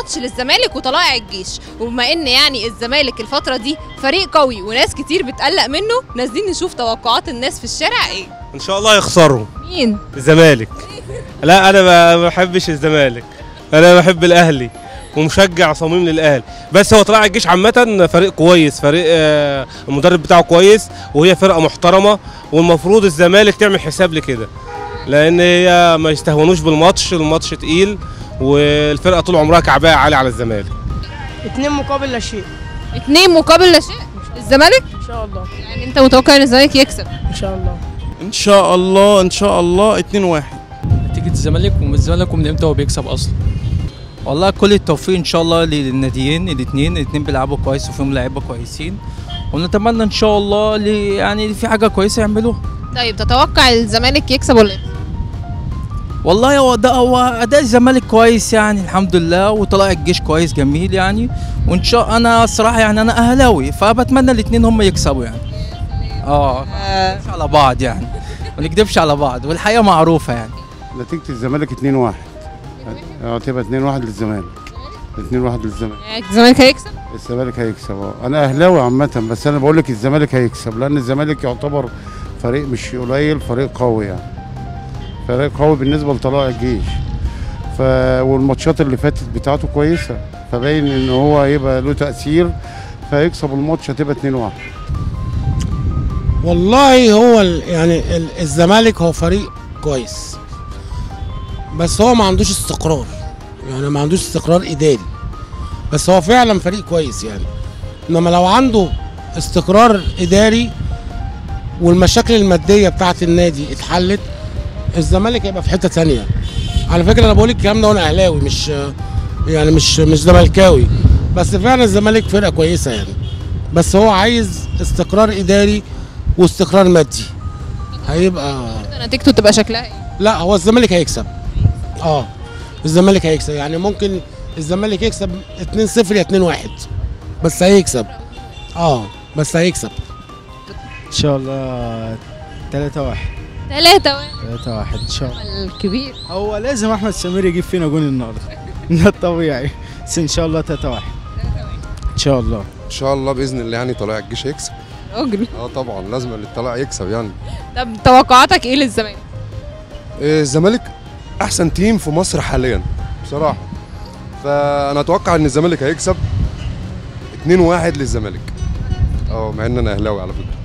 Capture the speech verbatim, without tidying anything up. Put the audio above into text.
ماتش للزمالك وطلائع الجيش، وبما ان يعني الزمالك الفتره دي فريق قوي وناس كتير بتقلق منه، نازلين نشوف توقعات الناس في الشارع ايه. ان شاء الله يخسروا. مين؟ الزمالك. لا انا ما بحبش الزمالك، انا بحب الاهلي ومشجع صميم للاهلي، بس هو طلائع الجيش عامه فريق كويس، فريق آه المدرب بتاعه كويس، وهي فرقه محترمه، والمفروض الزمالك تعمل حساب لكده، لان هي ما يستهونوش بالماتش، الماتش تقيل والفرقه طول عمرها كعبايه عالي على الزمالك. اتنين مقابل لا شيء. اتنين مقابل لا شيء؟ الزمالك؟ ان شاء الله. يعني انت متوقع ان الزمالك يكسب؟ ان شاء الله. ان شاء الله ان شاء الله اتنين واحد. نتيجة الزمالك والزمالك ومن امتى هو بيكسب اصلا؟ والله كل التوفيق ان شاء الله للناديين الاثنين، الاثنين بيلعبوا كويس وفيهم لعيبه كويسين، ونتمنى ان شاء الله يعني في حاجه كويسه يعملوها. طيب تتوقع الزمالك يكسب ولا يخسر؟ والله هو ده هو اداء الزمالك كويس يعني الحمد لله، وطلائع الجيش كويس جميل يعني، وان شاء انا الصراحه يعني انا اهلاوي فبتمنى الاثنين هم يكسبوا يعني. اه ما نكذبش على بعض يعني، ما نكذبش على بعض والحقيقه معروفه يعني. نتيجة الزمالك اتنين واحد. اه تبقى اتنين واحد للزمالك. اتنين واحد للزمالك. يعني الزمالك هيكسب؟ الزمالك هيكسب اه، انا اهلاوي عامة، بس انا بقول لك الزمالك هيكسب، لان الزمالك يعتبر فريق مش قليل، فريق قوي يعني. فريق قوي بالنسبة لطلائع الجيش. ف والماتشات اللي فاتت بتاعته كويسة، فباين ان هو هيبقى له تأثير، فيكسب الماتش هتبقى اتنين واحد. والله هو يعني الزمالك هو فريق كويس، بس هو ما عندوش استقرار، يعني ما عندوش استقرار اداري، بس هو فعلا فريق كويس يعني. انما لو عنده استقرار اداري والمشاكل الماديه بتاعه النادي اتحلت، الزمالك هيبقى في حته ثانيه. على فكره انا بقول الكلام ده وانا اهلاوي، مش يعني مش مش زملكاوي، بس فعلا الزمالك فرقه كويسه يعني، بس هو عايز استقرار اداري واستقرار مادي. هيبقى نتيجته تبقى شكلها ايه؟ لا هو الزمالك هيكسب. اه الزمالك هيكسب، يعني ممكن الزمالك يكسب اتنين صفر يا اتنين واحد، بس هيكسب. اه بس هيكسب ان شاء الله تلاتة واحد. تلاتة واحد. تلاتة واحد ان شاء الله. الكبير. هو لازم احمد سمير يجيب فينا جون النهارده. ده الطبيعي، بس ان شاء الله تلاتة واحد. ان شاء الله. ان شاء الله باذن الله يعني طلائع الجيش هيكسب. راجل. اه طبعا لازم الطلائع يكسب يعني. طب توقعاتك ايه للزمالك؟ الزمالك احسن تيم في مصر حاليا بصراحه، فانا اتوقع ان الزمالك هيكسب اتنين واحد للزمالك. اه مع ان انا اهلاوي على فكره.